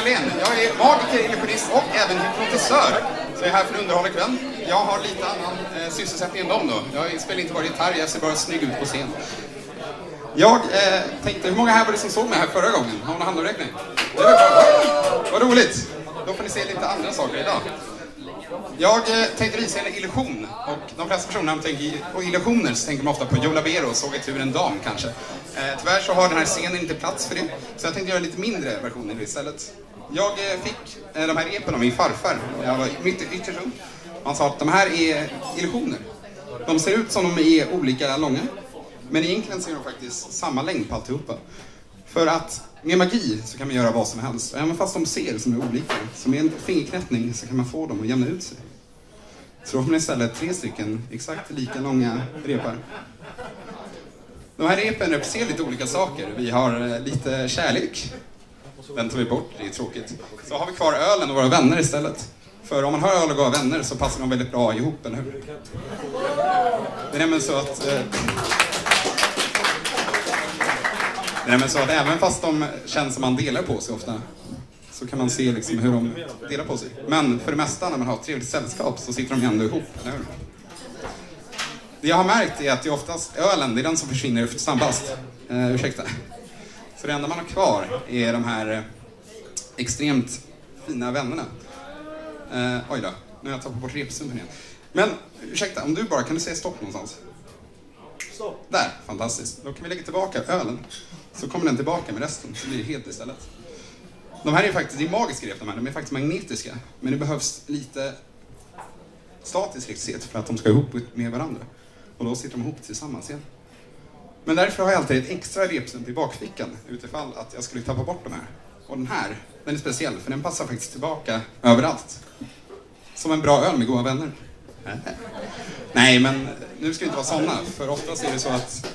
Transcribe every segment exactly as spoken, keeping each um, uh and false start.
Helén. Jag är magiker, illusionist och även hypnotisör. Så jag är här för att underhålla ikväll. Jag har lite annan eh, sysselsättning än dem då. Jag spelar inte bara gitarr, jag ser bara snygg ut på scen. Jag eh, tänkte, hur många här var det som såg mig här förra gången? Har någon handuppräckning? Det var bra. Vad roligt. Då får ni se lite andra saker idag. Jag eh, tänkte visa en illusion. Och de flesta personer tänker på illusioner så tänker man ofta på Joe Labero och såg ett tur en dam kanske. Eh, tyvärr så har den här scenen inte plats för det. Så jag tänkte göra lite mindre versioner istället. Jag eh, fick eh, de här repen av min farfar. Jag var mitt ytterst ung. Han sa att de här är illusioner. De ser ut som de är olika långa. Men egentligen ser de faktiskt samma längd på alltihopa. För att med magi så kan man göra vad som helst. Även fast de ser som är olika. Så med en fingerknäppning så kan man få dem att jämna ut sig. Så då får man istället tre stycken exakt lika långa repar. De här repen representerar lite olika saker. Vi har lite kärlek. Den tar vi bort, det är tråkigt. Så har vi kvar ölen och våra vänner istället. För om man har öl och goda vänner så passar de väldigt bra ihop, eller hur? Det är nämligen så att... Eh... Det är nämligen så att även fast de känns som man delar på sig ofta så kan man se liksom hur de delar på sig. Men för det mesta när man har ett trevligt sällskap så sitter de ändå ihop, eller hur? Det jag har märkt är att det är oftast ölen, det är den som försvinner snabbast. Eh, ursäkta. Så det enda man har kvar är de här eh, extremt fina vännerna. Eh, oj då, nu har jag tappat bort repsumpen igen. Men ursäkta, om du bara kan du säga stopp någonstans? Stopp. Där, fantastiskt. Då kan vi lägga tillbaka ölen. Så kommer den tillbaka med resten, så blir det helt istället. De här är faktiskt, det är magiska rep de här, de är faktiskt magnetiska. Men det behövs lite statisk elektricitet för att de ska ihop med varandra. Och då sitter de ihop tillsammans igen. Men därför har jag alltid ett extra repsump i bakfickan utifall att jag skulle tappa bort de här. Och den här, den är speciell för den passar faktiskt tillbaka överallt. Som en bra öl med goda vänner. Nej, men nu ska vi inte vara sådana, för oftast är det så att...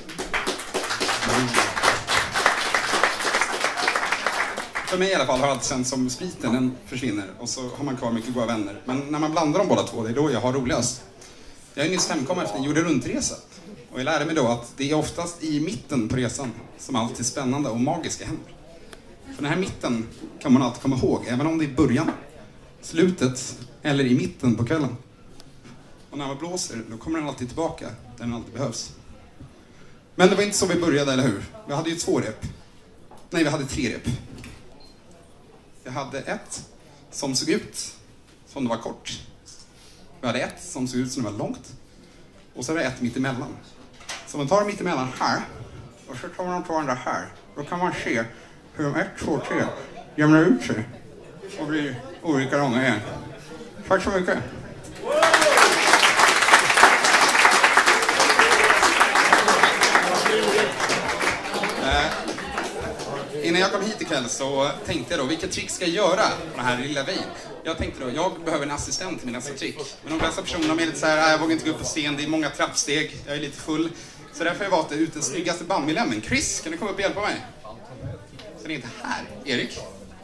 För mig i alla fall har allt sen som spriten, den försvinner och så har man kvar mycket goda vänner. Men när man blandar dem båda två, det är då jag har roligast. Jag är nyss hemkommen efter en jorden runtresa. Och jag lärde mig då att det är oftast i mitten på resan som allt är spännande och magiska händer. För den här mitten kan man alltid komma ihåg, även om det är i början, slutet eller i mitten på kvällen. Och när man blåser, då kommer den alltid tillbaka, där den alltid behövs. Men det var inte så vi började, eller hur? Vi hade ju två rep. Nej, vi hade tre rep. Vi hade ett som såg ut som det var kort. Vi hade ett som såg ut som det var långt. Och så är det ett mitt emellan. Så man tar mitt emellan här. Och så tar man två andra här. Då kan man se hur de ett, två, tre jämnar ut sig. Och blir olika långa igen. Tack så mycket. Innan jag kom hit ikväll så tänkte jag då, vilket trick ska jag göra på den här lilla vägen? Jag tänkte då, jag behöver en assistent till min nästa trick. Men de flesta personerna är lite så här, jag vågar inte gå upp på scen, det är många trappsteg, jag är lite full. Så därför har jag valt ut den snyggaste bandmedlemmen. Chris, kan du komma upp och hjälpa mig? Så det är inte här, Erik.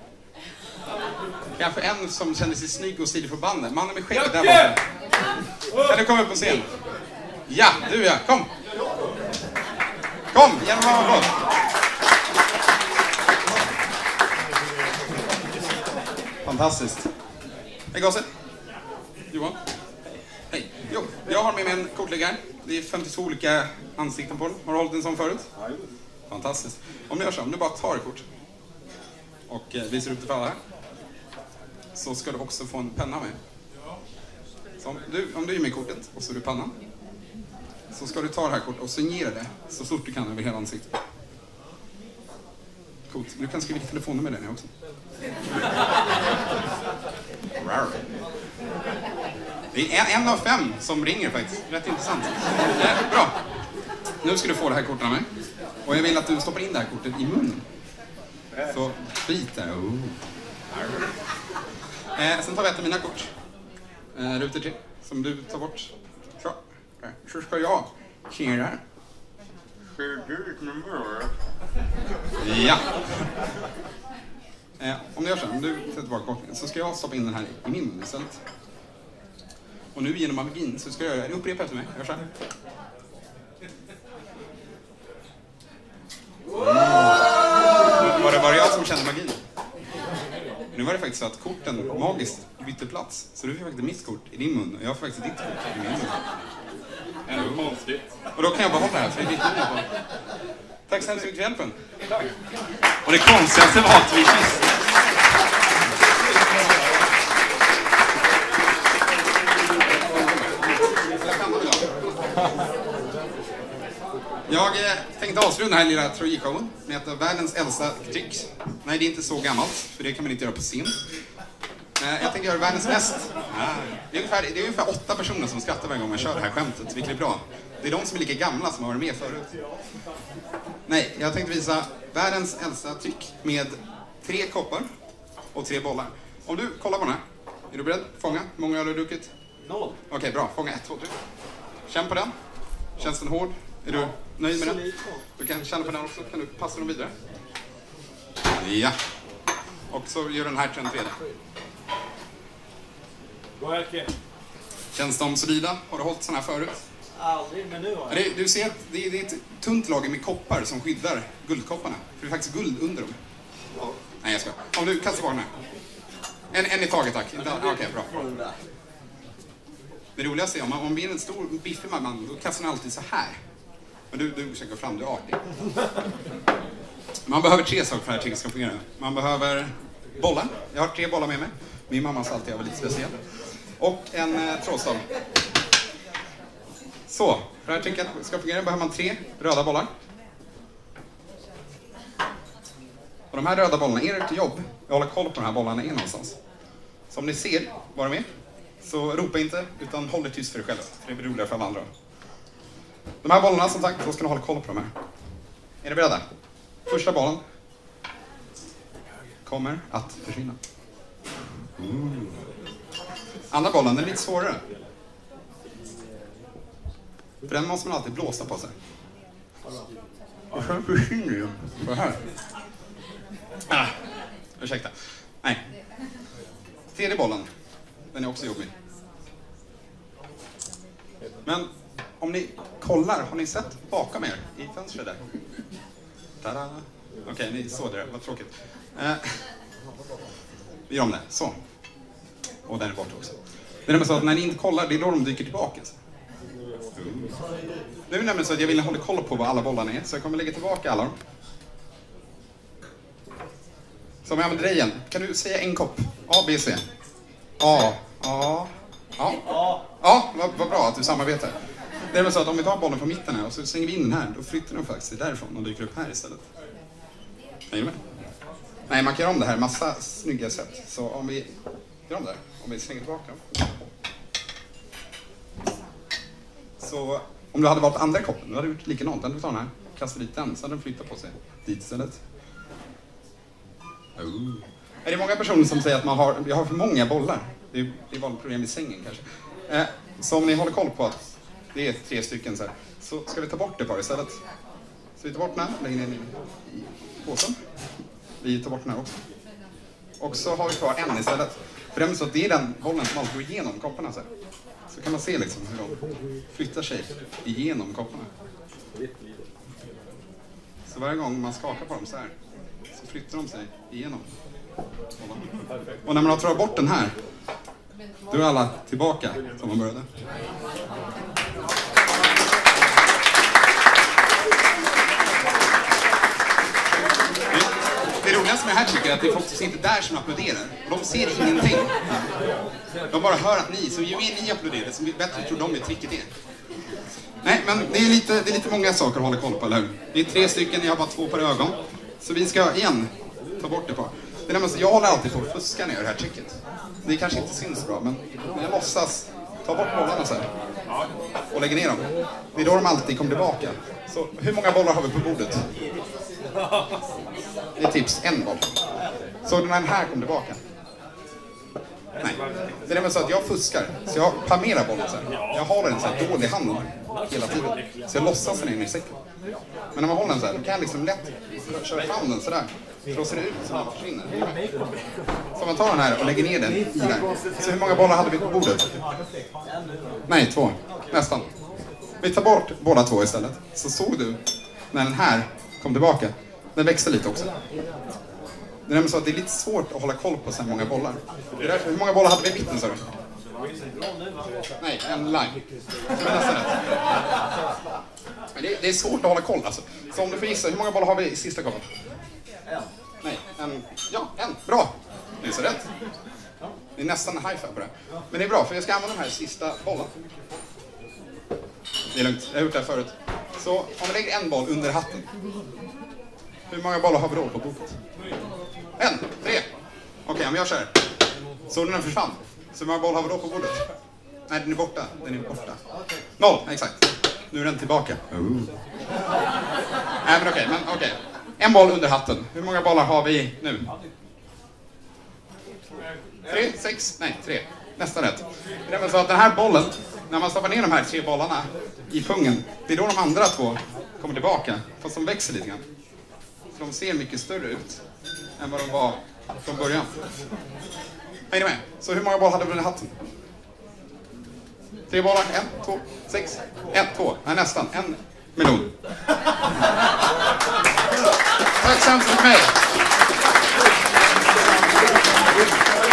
Kanske en som känner sig snygg och stilig på bandet. Mannen med skägget där borta. Kan du komma upp på scen? Ja, du ja, kom! Kom, genom att fantastiskt. Hej Gasse. Johan. Hej. Jo, jag har med mig en kortläggare. Det är femtiotvå olika ansikten på den. Har du hållit en sån förut? Ja, fantastiskt. Om du gör så, om du bara tar ett kort och eh, visar upp det för alla här, så ska du också få en penna med. Så om du, om du ger mig kortet och så är du pannan, så ska du ta det här kortet och signera det så stort du kan över hela ansiktet. Coolt. Du kan skriva ditt telefonnummer där också. Det är en, en av fem som ringer faktiskt. Rätt intressant. Ja, bra. Nu ska du få det här kortet av mig. Och jag vill att du stoppar in det här kortet i munnen. Så bit där. Oh. Eh, sen tar vi ett av mina kort. Eh, rutor till. Som du tar bort. Så. Så ska jag se det här. Ja. Eh, om du gör så, om du sätter tillbaka korten, så ska jag stoppa in den här i min mun istället. Och nu genom magin så ska jag göra, upprepa efter mig, gör så här. Mm. Var det bara jag som kände magin? Nu var det faktiskt så att korten magiskt bytte plats. Så du fick faktiskt mitt kort i din mun och jag får faktiskt ditt kort i min mun. Ändå konstigt. Och då kan jag behålla det här för det är ditt nummer på. Tack så hemskt mycket för hjälpen. Tack. Och det konstigaste var att vi kysste. Jag eh, tänkte avsluta den här lilla trojishowen med att världens äldsta trick. Nej, det är inte så gammalt, för det kan man inte göra på scen. Eh, jag tänkte göra världens mest. Ah, det, är ungefär, det är ungefär åtta personer som skrattar varje gång man kör det här skämtet, vilket är bra. Det är de som är lika gamla som har varit med förut. Nej, jag tänkte visa världens äldsta trick med tre koppar och tre bollar. Om du kollar på den här. Är du beredd? Fånga. Hur många har du druckit? Noll. Okej, okay, bra. Fånga ett, två, tre. Känn på den. Känns den hård? Är du nöjd med den? Du kan känna på den också. Kan du passa dem vidare? Ja. Och så gör den här till den tredje. Bra, Erke. Känns de solida? Har du hållit såna här förut? Aldrig, men nu har jag. Det, du ser att det är, det är ett tunt lager med koppar som skyddar guldkopparna. För det är faktiskt guld under dem. Ja. Nej, jag ska. Om du kastar på den här. En, en i taget, tack. Okej, okay, bra. Det roligaste är om man, om man är en stor biffig man, då kastar man alltid så här. Men du, du försöker gå fram, du är artig. Man behöver tre saker för att det här tricket ska fungera. Man behöver bollar. Jag har tre bollar med mig. Min mamma sa alltid jag var lite speciell. Och en eh, trådstav. Så, för att det här tricket ska fungera behöver man tre röda bollar. Och de här röda bollarna är ett jobb. Jag håller koll på de här bollarna är någonstans. Så om ni ser vad de är, så ropa inte, utan håll det tyst för er själva. För det blir roligare för alla andra. De här bollarna, som sagt, då ska ni hålla koll på de här. Är ni beredda? Första bollen kommer att försvinna. Mm. Andra bollen, den är lite svårare. För den måste man alltid blåsa på sig. Och sen försvinner ju så här. Ah, ursäkta. Nej. Tredje bollen, den är också jobbig. Men om ni kollar, har ni sett bakom er i fönstret där? Tada! Okej, okay, ni såg det, vad tråkigt. Eh, vi gör om det, så. Och den är borta också. Det är nämligen så att när ni inte kollar, det är då de dyker tillbaka. Mm. Det är nämligen så att jag vill hålla koll på vad alla bollarna är, så jag kommer lägga tillbaka alla dem. Så om jag använder dig igen, kan du säga en kopp? A, B, C. A, A, A. Ja, vad, vad bra att du samarbetar. Det är väl så att om vi tar bollen på mitten här och så slänger vi in den här, då flyttar den faktiskt därifrån och dyker upp här istället. Är du med? Nej, man kan göra om det här massa snygga sätt. Så om vi gör om det här, om vi slänger tillbaka dem. Så om du hade valt andra koppen, då hade du gjort likadant. Den du tar den här, kastar dit den, så hade den flyttat på sig dit istället. Oh. Är det många personer som säger att man har, vi har för många bollar? Det är, det är vanligt problem vid sängen kanske. Eh, så om ni håller koll på att det är tre stycken så här, så ska vi ta bort det bara istället. Så vi tar bort den här, lägger ner den i påsen. Vi tar bort den här också. Och så har vi kvar en istället. För det är så att det är den bollen som alltid går igenom kopparna så här. Så kan man se liksom hur de flyttar sig igenom kopparna. Så varje gång man skakar på dem så här, så flyttar de sig igenom. Och när man har tagit bort den här, då är alla tillbaka som man började. Det roligaste med det här tycker jag att det är faktiskt inte där som applåderar. De ser ingenting. De bara hör att ni, så ju mer ni applåderar, så bättre tror de är tricket är. Nej, men det är, lite, det är lite många saker att hålla koll på, eller hur? Det är tre stycken, jag har bara två per ögon. Så vi ska igen ta bort det på. Det är nämligen så, jag håller alltid på att fuska när jag gör det här tricket. Det kanske inte syns bra, men när jag låtsas ta bort bollarna så här och lägger ner dem. Det är då de alltid kommer tillbaka. Så hur många bollar har vi på bordet? Det är tips, en boll. Så när den här kommer tillbaka. Nej, det är nämligen så att jag fuskar. Så jag palmerar bollen så här. Jag har den så här dålig hand hela tiden. Så jag låtsas den in i säcken. Men när man håller den så här, då kan jag liksom lätt köra fram den så där. För då ser det ut som att den försvinner. Så man tar den här och lägger ner den i där. Så hur många bollar hade vi på bordet? Nej, två. Nästan. Vi tar bort båda två istället. Så såg du när den här kom tillbaka. Den växte lite också. Det är nämligen så att det är lite svårt att hålla koll på så här många bollar. Det är därför, hur många bollar hade vi i mitten, sa du? Nej, en line. Det är nästan rätt. Men det, det är svårt att hålla koll alltså. Så om du får gissa, hur många bollar har vi i sista kollen? En. Nej, en. Ja, en. Bra. Det är så rätt. Det är nästan en high five på det. Men det är bra, för jag ska använda de här sista bollen. Det är lugnt, jag har gjort det här förut. Så om vi lägger en boll under hatten. Hur många bollar har vi då på bordet? En, tre. Okej, men jag kör. Så den försvann. Så hur många bollar har vi då på bordet? Nej, den är borta. Den är borta. Noll, exakt. Nu är den tillbaka. Oh. Nej, men okej, men okej. En boll under hatten. Hur många bollar har vi nu? Tre, sex, nej, tre. Nästan rätt. Det är väl så att den här bollen, när man stoppar ner de här tre bollarna i pungen, det är då de andra två kommer tillbaka. Fast de växer lite grann. Så de ser mycket större ut än vad de var från början. Hänger ni med? Så hur många bollar hade vi under hatten? Tre bollar, en, två, sex, en, två. Nej, nästan. En miljon. Tack så hemskt för mig.